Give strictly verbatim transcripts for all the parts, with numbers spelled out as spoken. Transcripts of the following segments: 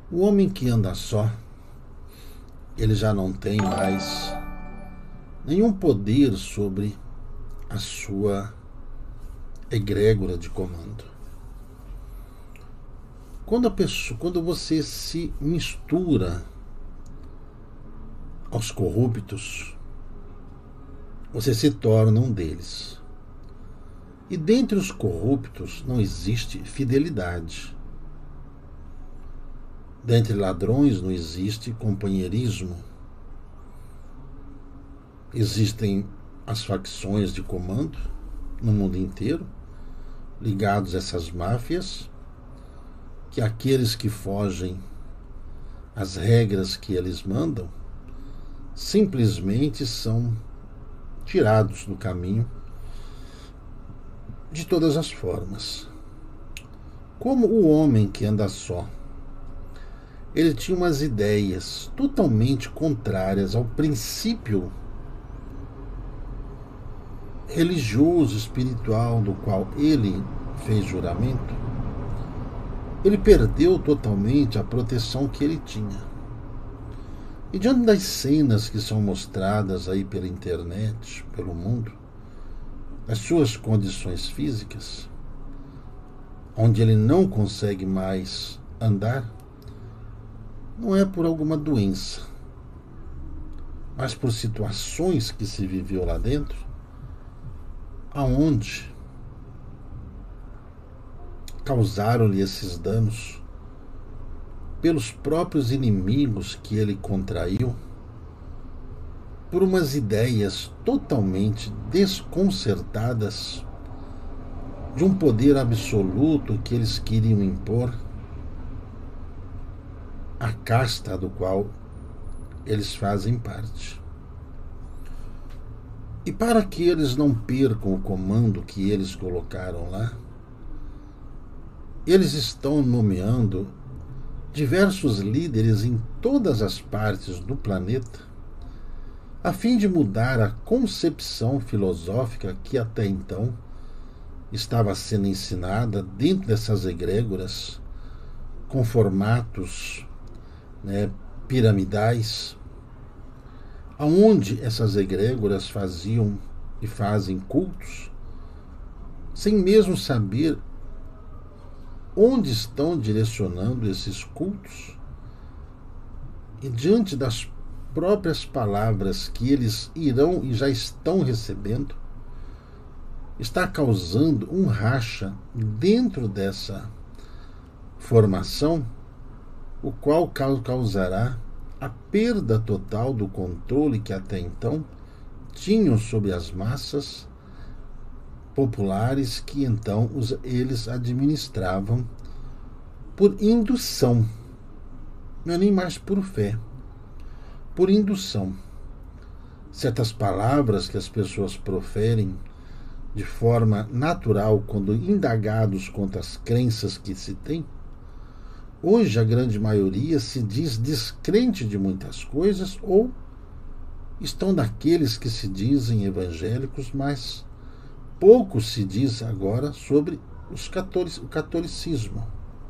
O homem que anda só, ele já não tem mais nenhum poder sobre a sua egrégora de comando. Quando, a pessoa, quando você se mistura aos corruptos, você se torna um deles. E dentre os corruptos não existe fidelidade. Dentre ladrões não existe companheirismo. Existem as facções de comando no mundo inteiro, ligados a essas máfias, que aqueles que fogem às regras que eles mandam simplesmente são tirados do caminho de todas as formas. Como o homem que anda só, ele tinha umas ideias totalmente contrárias ao princípio religioso, espiritual, do qual ele fez juramento. Ele perdeu totalmente a proteção que ele tinha. E diante das cenas que são mostradas aí pela internet, pelo mundo, as suas condições físicas, onde ele não consegue mais andar, não é por alguma doença, mas por situações que se viveu lá dentro, aonde causaram-lhe esses danos pelos próprios inimigos que ele contraiu, por umas ideias totalmente desconcertadas de um poder absoluto que eles queriam impor à casta do qual eles fazem parte. E para que eles não percam o comando que eles colocaram lá, eles estão nomeando diversos líderes em todas as partes do planeta, a fim de mudar a concepção filosófica que até então estava sendo ensinada dentro dessas egrégoras, com formatos, né, piramidais, aonde essas egrégoras faziam e fazem cultos, sem mesmo saber onde estão direcionando esses cultos, e diante das próprias palavras que eles irão e já estão recebendo, está causando um racha dentro dessa formação, o qual causará a perda total do controle que até então tinham sobre as massas populares, que então os, eles administravam por indução, não é nem mais por fé, por indução. Certas palavras que as pessoas proferem de forma natural quando indagados quanto às crenças que se tem, hoje a grande maioria se diz descrente de muitas coisas, ou estão daqueles que se dizem evangélicos, mas pouco se diz agora sobre os catolic, o catolicismo,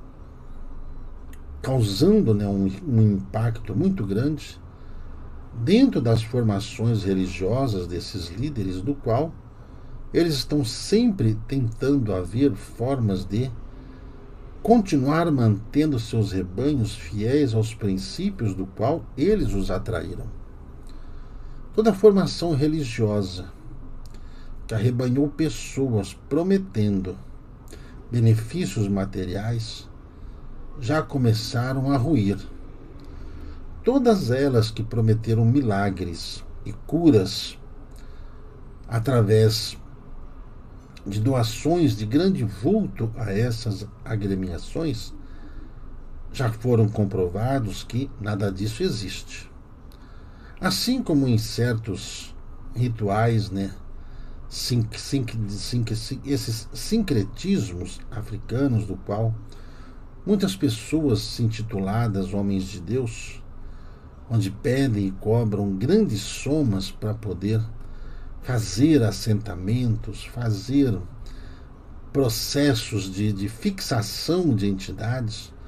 causando, né, um, um impacto muito grande dentro das formações religiosas desses líderes, do qual eles estão sempre tentando haver formas de continuar mantendo seus rebanhos fiéis aos princípios do qual eles os atraíram. Toda a formação religiosa que arrebanhou pessoas prometendo benefícios materiais já começaram a ruir. Todas elas que prometeram milagres e curas através de doações de grande vulto a essas agremiações, já foram comprovados que nada disso existe. Assim como em certos rituais, né, sin, sin, sin, sin, esses sincretismos africanos, do qual muitas pessoas intituladas homens de Deus, onde pedem e cobram grandes somas para poder fazer assentamentos, fazer processos de, de fixação de entidades,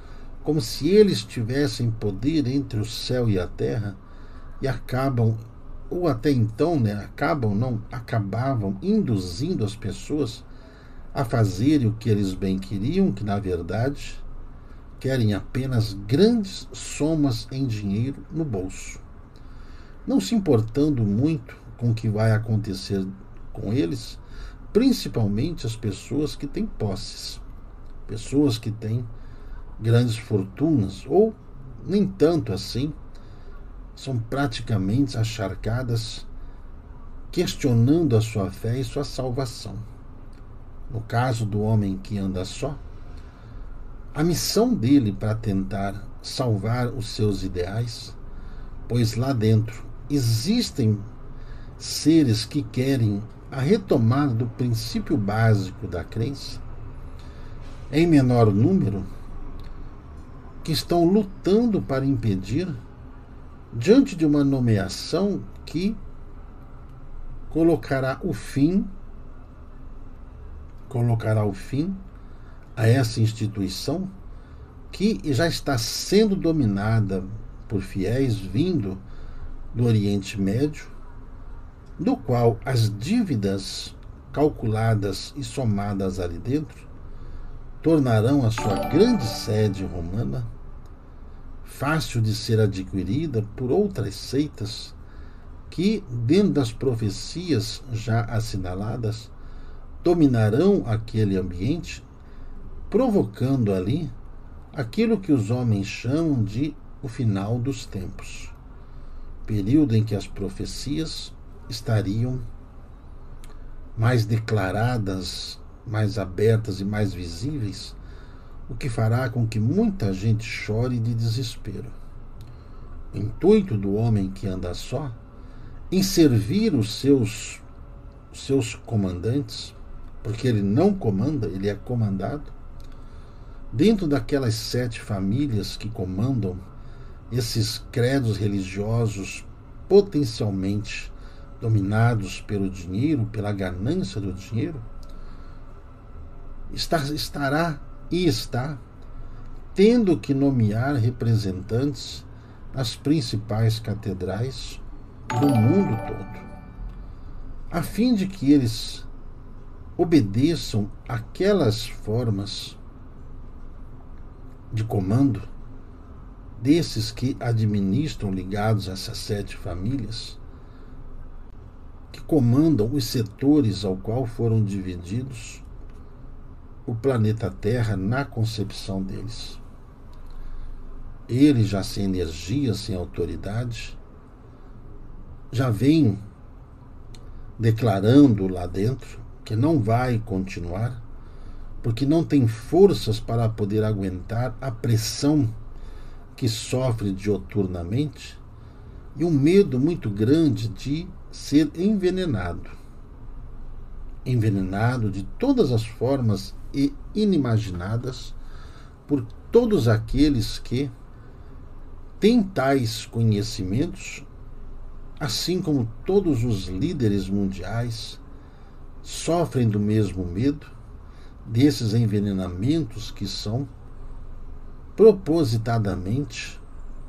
como se eles tivessem poder entre o céu e a terra, e acabam, ou até então, né, acabam, não, acabavam induzindo as pessoas a fazerem o que eles bem queriam, que na verdade querem apenas grandes somas em dinheiro no bolso, não se importando muito com o que vai acontecer com eles, principalmente as pessoas que têm posses, pessoas que têm grandes fortunas, ou nem tanto assim, são praticamente acharcadas, questionando a sua fé e sua salvação. No caso do homem que anda só, a missão dele para tentar salvar os seus ideais, pois lá dentro existem seres que querem a retomada do princípio básico da crença, em menor número, que estão lutando para impedir, diante de uma nomeação que colocará o fim, colocará o fim a essa instituição que já está sendo dominada por fiéis vindo do Oriente Médio, do qual as dívidas calculadas e somadas ali dentro tornarão a sua grande sede romana fácil de ser adquirida por outras seitas que, dentro das profecias já assinaladas, dominarão aquele ambiente, provocando ali aquilo que os homens chamam de o final dos tempos, período em que as profecias estariam mais declaradas, mais abertas e mais visíveis, o que fará com que muita gente chore de desespero. O intuito do homem que anda só em servir os seus, seus comandantes, porque ele não comanda, ele é comandado, dentro daquelas sete famílias que comandam esses credos religiosos potencialmente dominados pelo dinheiro, pela ganância do dinheiro, estará e está tendo que nomear representantes nas principais catedrais do mundo todo, a fim de que eles obedeçam aquelas formas de comando desses que administram, ligados a essas sete famílias, que comandam os setores ao qual foram divididos o planeta Terra na concepção deles. Ele, já sem energia, sem autoridade, já vem declarando lá dentro que não vai continuar, porque não tem forças para poder aguentar a pressão que sofre dioturnamente e um medo muito grande de ser envenenado. Envenenado de todas as formas e inimaginadas por todos aqueles que têm tais conhecimentos, assim como todos os líderes mundiais sofrem do mesmo medo desses envenenamentos que são propositadamente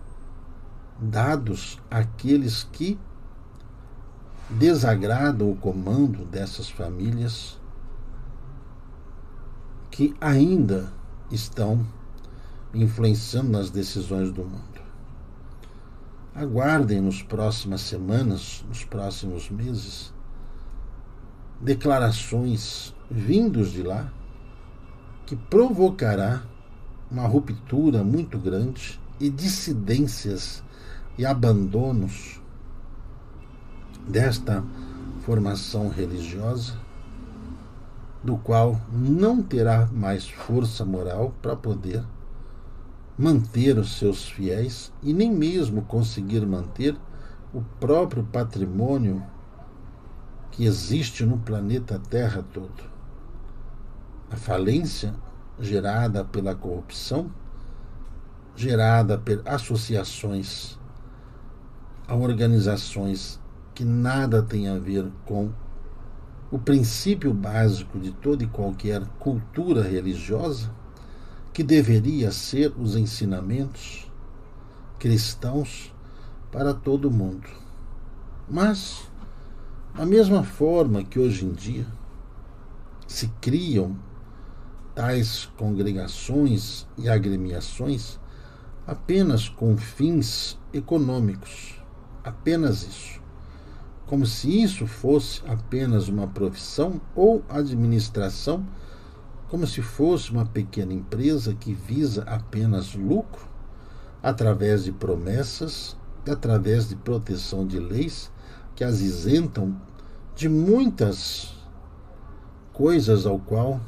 dados àqueles que desagradam o comando dessas famílias que ainda estão influenciando nas decisões do mundo. Aguardem nas próximas semanas, nos próximos meses, declarações vindos de lá que provocará uma ruptura muito grande e dissidências e abandonos desta formação religiosa, do qual não terá mais força moral para poder manter os seus fiéis e nem mesmo conseguir manter o próprio patrimônio que existe no planeta Terra todo. A falência gerada pela corrupção, gerada por associações a organizações que nada tem a ver com o princípio básico de toda e qualquer cultura religiosa, que deveria ser os ensinamentos cristãos para todo mundo. Mas, da mesma forma que hoje em dia se criam tais congregações e agremiações apenas com fins econômicos, apenas isso, como se isso fosse apenas uma profissão ou administração, como se fosse uma pequena empresa que visa apenas lucro, através de promessas e através de proteção de leis que as isentam de muitas coisas ao qual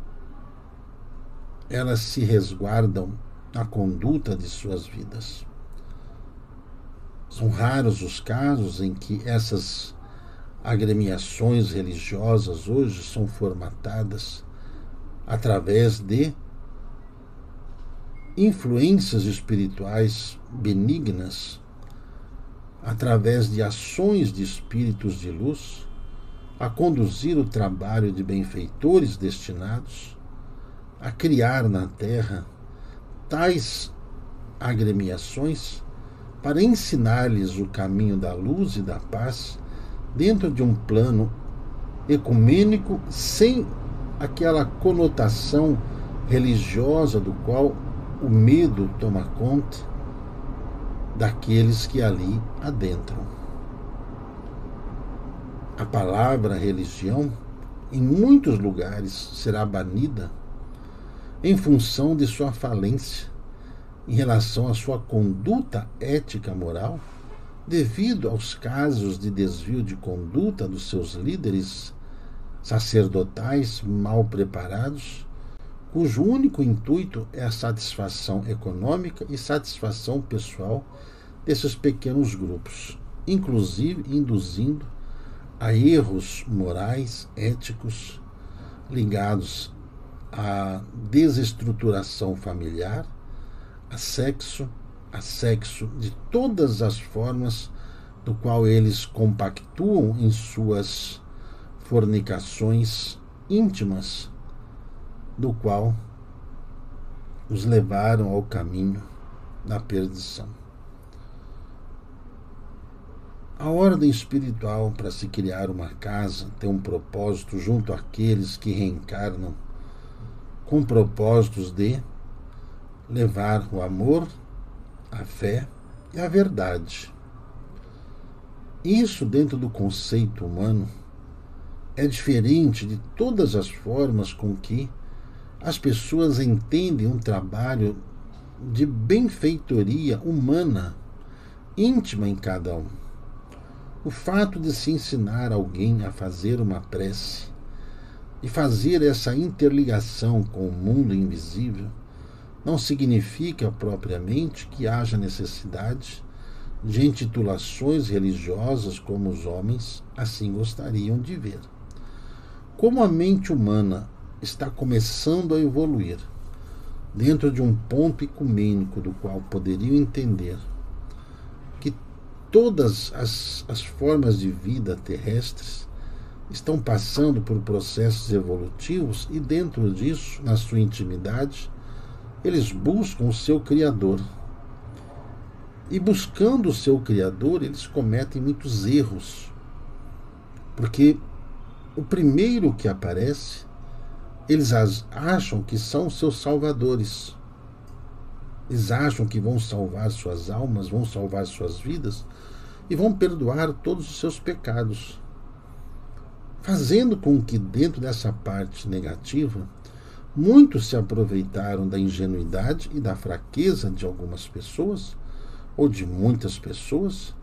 elas se resguardam na conduta de suas vidas. São raros os casos em que essas agremiações religiosas hoje são formatadas através de influências espirituais benignas, através de ações de espíritos de luz, a conduzir o trabalho de benfeitores destinados a criar na Terra tais agremiações para ensinar-lhes o caminho da luz e da paz dentro de um plano ecumênico, sem aquela conotação religiosa do qual o medo toma conta daqueles que ali adentram. A palavra religião, em muitos lugares, será banida em função de sua falência em relação à sua conduta ética moral, devido aos casos de desvio de conduta dos seus líderes sacerdotais mal preparados, cujo único intuito é a satisfação econômica e satisfação pessoal desses pequenos grupos, inclusive induzindo a erros morais, éticos, ligados à desestruturação familiar, a sexo, a sexo de todas as formas do qual eles compactuam em suas fornicações íntimas, do qual os levaram ao caminho da perdição. A ordem espiritual para se criar uma casa tem um propósito junto àqueles que reencarnam com propósitos de levar o amor, a fé e a verdade. Isso, dentro do conceito humano, é diferente de todas as formas com que as pessoas entendem um trabalho de benfeitoria humana, íntima em cada um. O fato de se ensinar alguém a fazer uma prece e fazer essa interligação com o mundo invisível não significa propriamente que haja necessidade de intitulações religiosas como os homens assim gostariam de ver. Como a mente humana está começando a evoluir dentro de um ponto ecumênico do qual poderiam entender que todas as, as formas de vida terrestres estão passando por processos evolutivos e dentro disso, na sua intimidade, eles buscam o seu Criador. E buscando o seu Criador, eles cometem muitos erros. Porque o primeiro que aparece, eles acham que são seus salvadores. Eles acham que vão salvar suas almas, vão salvar suas vidas e vão perdoar todos os seus pecados, fazendo com que dentro dessa parte negativa muitos se aproveitaram da ingenuidade e da fraqueza de algumas pessoas, ou de muitas pessoas,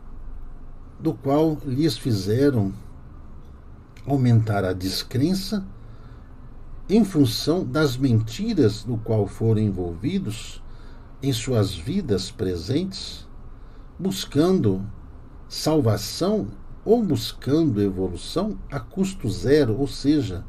do qual lhes fizeram aumentar a descrença em função das mentiras do qual foram envolvidos em suas vidas presentes, buscando salvação ou buscando evolução a custo zero, ou seja,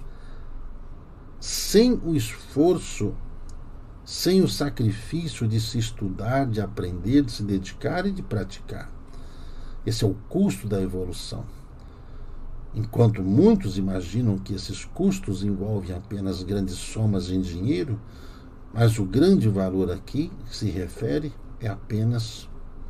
sem o esforço, sem o sacrifício de se estudar, de aprender, de se dedicar e de praticar. Esse é o custo da evolução. Enquanto muitos imaginam que esses custos envolvem apenas grandes somas em dinheiro, Mas o grande valor aqui que se refere é apenas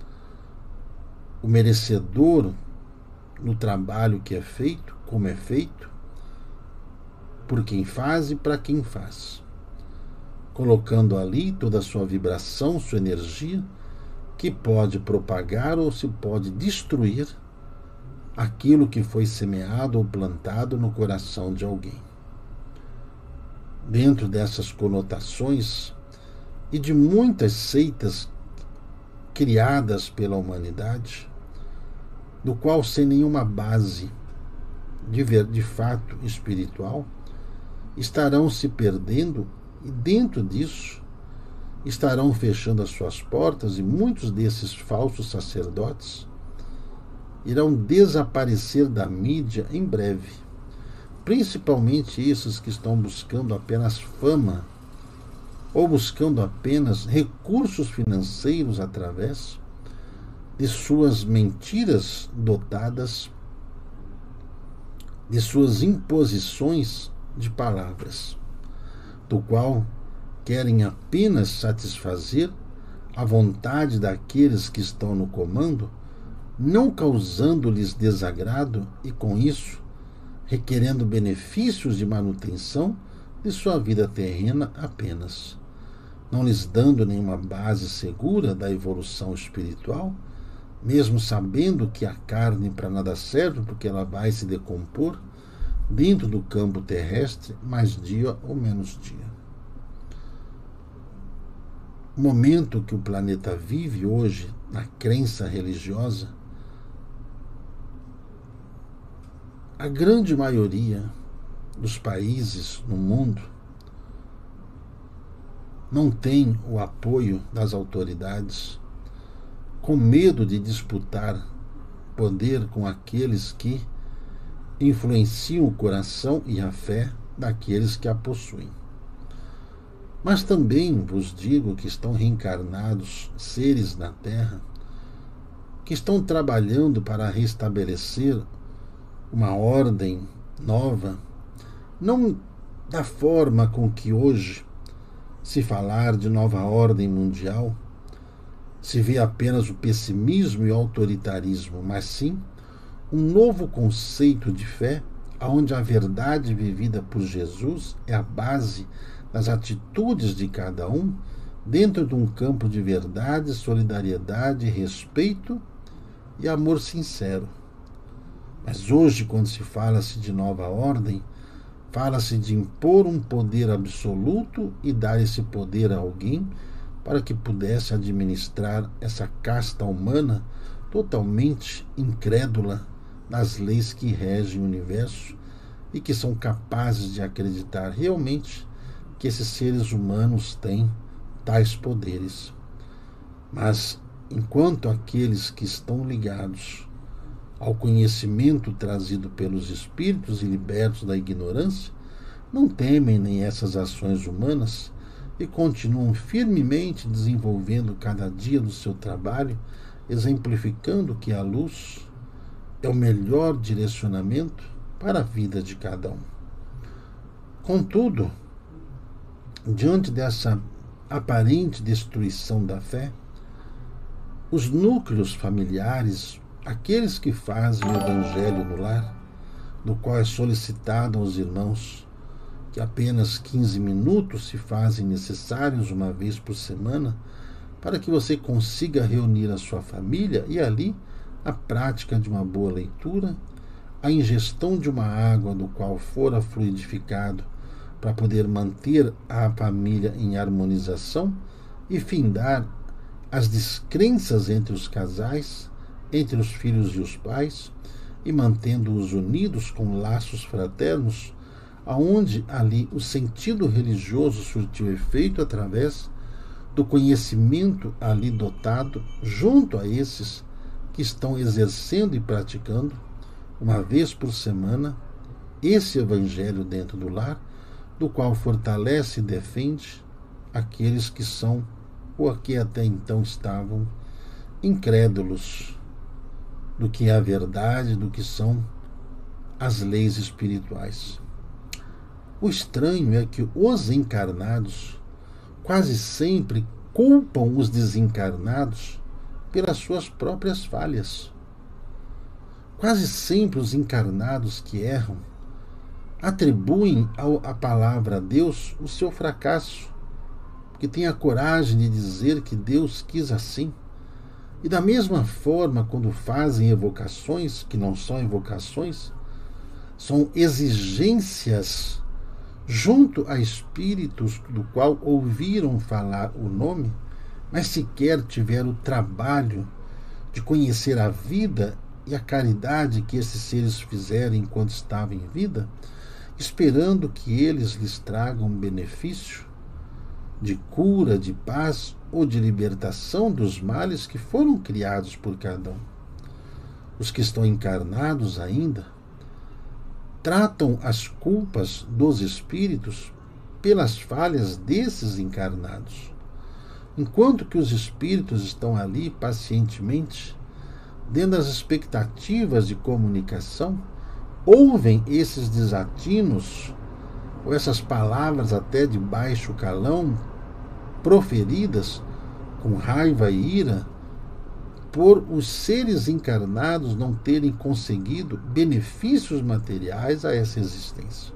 o merecedor no trabalho que é feito, como é feito, por quem faz e para quem faz, colocando ali toda a sua vibração, sua energia, que pode propagar ou se pode destruir aquilo que foi semeado ou plantado no coração de alguém. Dentro dessas conotações e de muitas seitas criadas pela humanidade, do qual sem nenhuma base de, ver, de fato espiritual, estarão se perdendo e dentro disso estarão fechando as suas portas e muitos desses falsos sacerdotes irão desaparecer da mídia em breve, principalmente esses que estão buscando apenas fama ou buscando apenas recursos financeiros através de suas mentiras dotadas de suas imposições de palavras, do qual querem apenas satisfazer a vontade daqueles que estão no comando, não causando-lhes desagrado e, com isso, requerendo benefícios de manutenção de sua vida terrena apenas, não lhes dando nenhuma base segura da evolução espiritual, mesmo sabendo que a carne para nada serve, porque ela vai se decompor dentro do campo terrestre, mais dia ou menos dia. O momento que o planeta vive hoje, na crença religiosa, a grande maioria dos países no mundo não tem o apoio das autoridades, com medo de disputar poder com aqueles que influenciam o coração e a fé daqueles que a possuem. Mas também vos digo que estão reencarnados seres na Terra que estão trabalhando para restabelecer uma ordem nova, não da forma com que hoje se falar de nova ordem mundial se vê apenas o pessimismo e o autoritarismo, mas sim um novo conceito de fé, onde a verdade vivida por Jesus é a base das atitudes de cada um, dentro de um campo de verdade, solidariedade, respeito e amor sincero. Mas hoje, quando se fala-se de nova ordem, fala-se de impor um poder absoluto e dar esse poder a alguém para que pudesse administrar essa casta humana totalmente incrédula nas leis que regem o universo e que são capazes de acreditar realmente que esses seres humanos têm tais poderes. Mas, enquanto aqueles que estão ligados ao conhecimento trazido pelos espíritos e libertos da ignorância não temem nem essas ações humanas e continuam firmemente desenvolvendo cada dia do seu trabalho, exemplificando que a luz é o melhor direcionamento para a vida de cada um. Contudo, diante dessa aparente destruição da fé, os núcleos familiares, aqueles que fazem o evangelho no lar, no qual é solicitado aos irmãos que apenas quinze minutos se fazem necessários uma vez por semana para que você consiga reunir a sua família e ali a prática de uma boa leitura, a ingestão de uma água do qual fora fluidificado para poder manter a família em harmonização e findar as descrenças entre os casais, entre os filhos e os pais, e mantendo-os unidos com laços fraternos, aonde ali o sentido religioso surtiu efeito através do conhecimento ali dotado junto a esses que estão exercendo e praticando, uma vez por semana, esse evangelho dentro do lar, do qual fortalece e defende aqueles que são, ou que até então estavam, incrédulos do que é a verdade, do que são as leis espirituais. O estranho é que os encarnados, quase sempre culpam os desencarnados pelas suas próprias falhas. Quase sempre os encarnados que erram atribuem à palavra Deus o seu fracasso, porque têm a coragem de dizer que Deus quis assim. E da mesma forma, quando fazem evocações, que não são evocações, são exigências junto a espíritos do qual ouviram falar o nome, mas sequer tiveram o trabalho de conhecer a vida e a caridade que esses seres fizeram enquanto estavam em vida, esperando que eles lhes tragam benefício de cura, de paz ou de libertação dos males que foram criados por cada um. Os que estão encarnados ainda tratam as culpas dos espíritos pelas falhas desses encarnados, enquanto que os espíritos estão ali pacientemente, dentro das expectativas de comunicação, ouvem esses desatinos ou essas palavras até de baixo calão, proferidas com raiva e ira, por os seres encarnados não terem conseguido benefícios materiais a essa existência.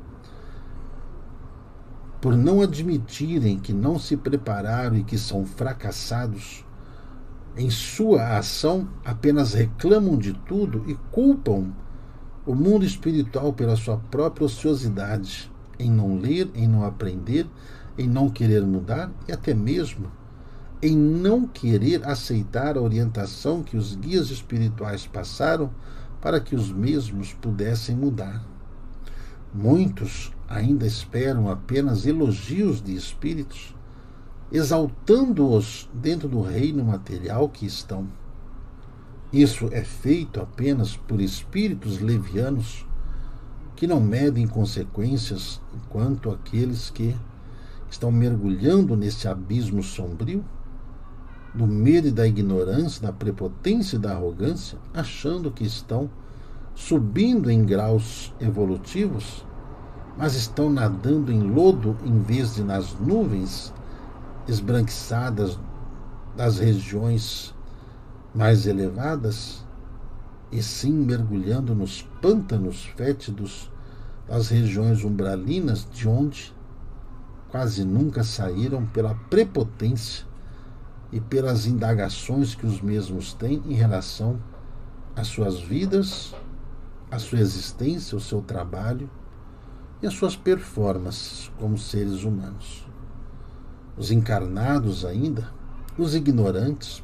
Por não admitirem que não se prepararam e que são fracassados em sua ação, apenas reclamam de tudo e culpam o mundo espiritual pela sua própria ociosidade, em não ler, em não aprender, em não querer mudar e até mesmo em não querer aceitar a orientação que os guias espirituais passaram para que os mesmos pudessem mudar. Muitos ainda esperam apenas elogios de espíritos, exaltando-os dentro do reino material que estão. Isso é feito apenas por espíritos levianos que não medem consequências, enquanto aqueles que estão mergulhando nesse abismo sombrio do medo e da ignorância, da prepotência e da arrogância, achando que estão subindo em graus evolutivos, mas estão nadando em lodo em vez de nas nuvens esbranquiçadas das regiões mais elevadas, e sim mergulhando nos pântanos fétidos das regiões umbralinas, de onde quase nunca saíram pela prepotência e pelas indagações que os mesmos têm em relação às suas vidas, à sua existência, ao seu trabalho e às suas performances como seres humanos. Os encarnados ainda, os ignorantes,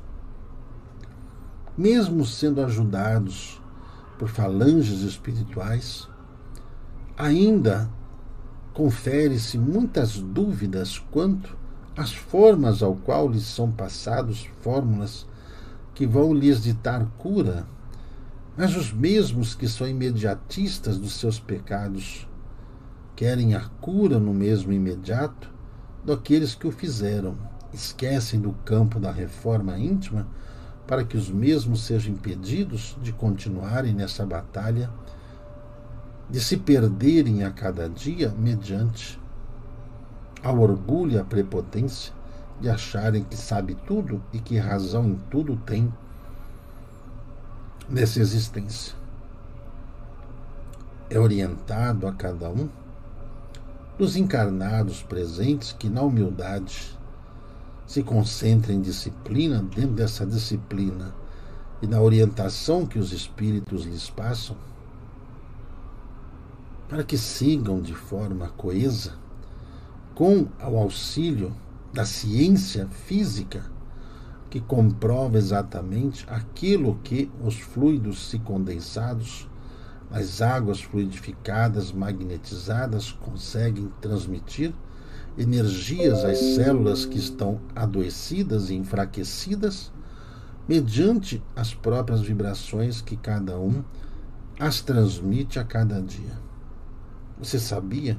mesmo sendo ajudados por falanges espirituais, ainda confere-se muitas dúvidas quanto às formas ao qual lhes são passadas fórmulas que vão lhes ditar cura, mas os mesmos que são imediatistas dos seus pecados querem a cura no mesmo imediato daqueles que o fizeram, esquecem do campo da reforma íntima para que os mesmos sejam impedidos de continuarem nessa batalha, de se perderem a cada dia mediante ao orgulho e à prepotência de acharem que sabe tudo e que razão em tudo tem nessa existência. É orientado a cada um dos encarnados presentes que, na humildade, se concentrem em disciplina, dentro dessa disciplina e na orientação que os espíritos lhes passam, para que sigam de forma coesa, com o auxílio da ciência física, que comprova exatamente aquilo que os fluidos se condensados, as águas fluidificadas, magnetizadas, conseguem transmitir energias às células que estão adoecidas e enfraquecidas, mediante as próprias vibrações que cada um as transmite a cada dia. Você sabia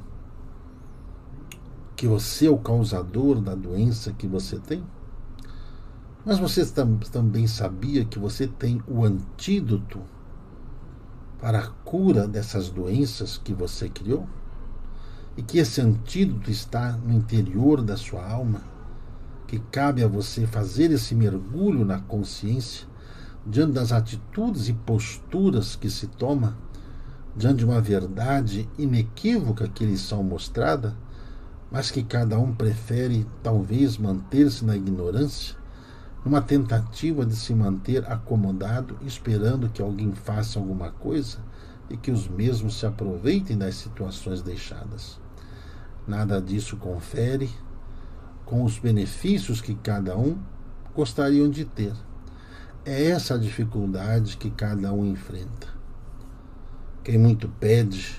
que você é o causador da doença que você tem? Mas você tam- também sabia que você tem o antídoto para a cura dessas doenças que você criou? E que esse antídoto está no interior da sua alma, que cabe a você fazer esse mergulho na consciência diante das atitudes e posturas que se toma, diante de uma verdade inequívoca que lhes são mostrada, mas que cada um prefere talvez manter-se na ignorância, numa tentativa de se manter acomodado, esperando que alguém faça alguma coisa e que os mesmos se aproveitem das situações deixadas. Nada disso confere com os benefícios que cada um gostariam de ter. É essa a dificuldade que cada um enfrenta. Quem muito pede,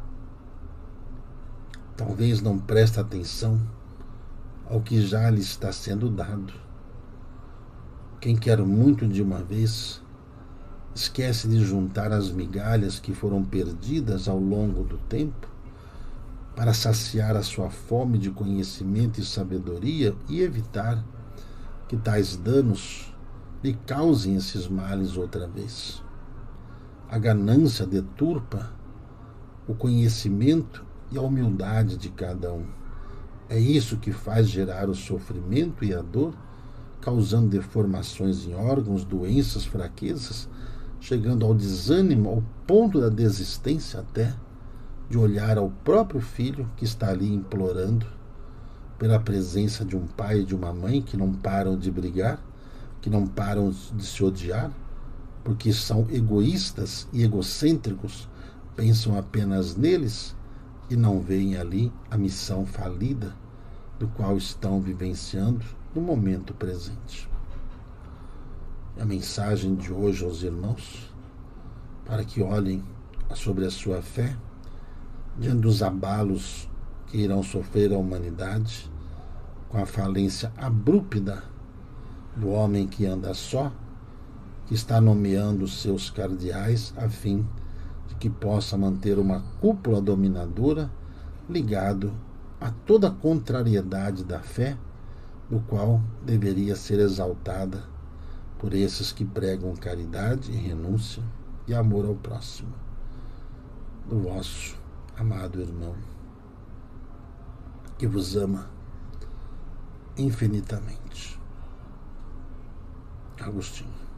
talvez não preste atenção ao que já lhe está sendo dado. Quem quer muito de uma vez, esquece de juntar as migalhas que foram perdidas ao longo do tempo para saciar a sua fome de conhecimento e sabedoria e evitar que tais danos lhe causem esses males outra vez. A ganância deturpa o conhecimento e a humildade de cada um. É isso que faz gerar o sofrimento e a dor, causando deformações em órgãos, doenças, fraquezas, chegando ao desânimo, ao ponto da desistência até de olhar ao próprio filho que está ali implorando pela presença de um pai e de uma mãe que não param de brigar, que não param de se odiar, porque são egoístas e egocêntricos, pensam apenas neles e não veem ali a missão falida do qual estão vivenciando no momento presente. A mensagem de hoje aos irmãos, para que olhem sobre a sua fé, diante dos abalos que irão sofrer a humanidade, com a falência abrupta do homem que anda só, que está nomeando os seus cardeais a fim de que possa manter uma cúpula dominadora ligado a toda a contrariedade da fé, do qual deveria ser exaltada por esses que pregam caridade e renúncia e amor ao próximo. Do vosso amado irmão, que vos ama infinitamente. Agostinho.